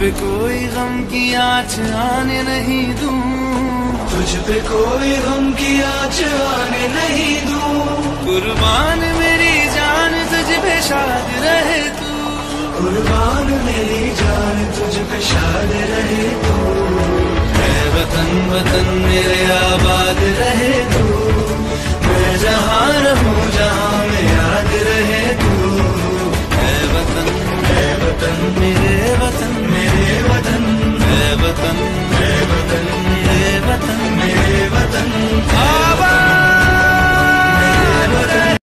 पे कोई गम की आँच आने नहीं दूं, तुझ पे कोई गम की आँच आने नहीं दूं। कुर्बान मेरी जान तुझ पे शाद रहे तू, कुर्बान मेरी जान तुझ पे शाद रहे तू। है वतन वतन मेरे आबाद रहे तू, मैं जहाँ रहूं